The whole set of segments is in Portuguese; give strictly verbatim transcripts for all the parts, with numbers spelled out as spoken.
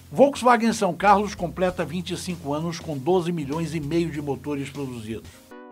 Volkswagen São Carlos completa vinte e cinco anos com doze milhões e meio de motores produzidos.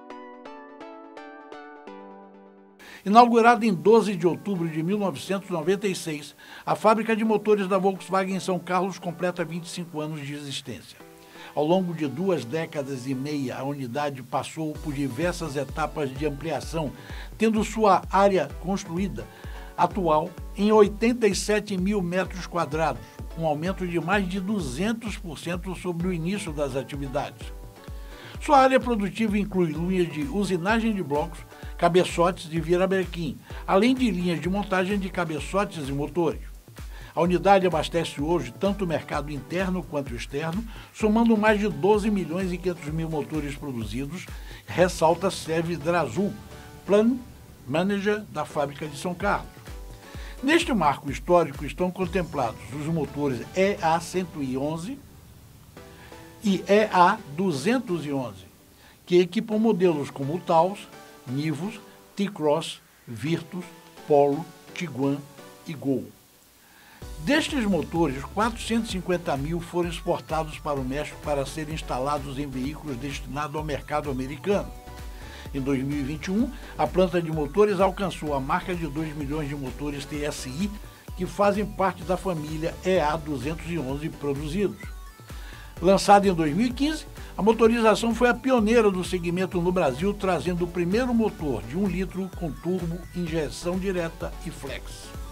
Inaugurada em doze de outubro de mil novecentos e noventa e seis, a fábrica de motores da Volkswagen em São Carlos completa vinte e cinco anos de existência. Ao longo de duas décadas e meia, a unidade passou por diversas etapas de ampliação, tendo sua área construída atual em oitenta e sete mil metros quadrados, um aumento de mais de duzentos por cento sobre o início das atividades. Sua área produtiva inclui linhas de usinagem de blocos, cabeçotes e virabrequim, além de linhas de montagem de cabeçotes e motores. A unidade abastece hoje tanto o mercado interno quanto o externo, somando mais de doze milhões e quinhentos mil motores produzidos, ressalta Sérgio Drazul, Plan Manager da fábrica de São Carlos. Neste marco histórico estão contemplados os motores E A cento e onze e E A duzentos e onze, que equipam modelos como o Taos, Nivus, T-Cross, Virtus, Polo, Tiguan e Gol. Destes motores, quatrocentos e cinquenta mil foram exportados para o México para serem instalados em veículos destinados ao mercado americano. Em dois mil e vinte e um, a planta de motores alcançou a marca de dois milhões de motores T S I, que fazem parte da família E A duzentos e onze produzidos. Lançada em dois mil e quinze, a motorização foi a pioneira do segmento no Brasil, trazendo o primeiro motor de um litro com turbo, injeção direta e flex.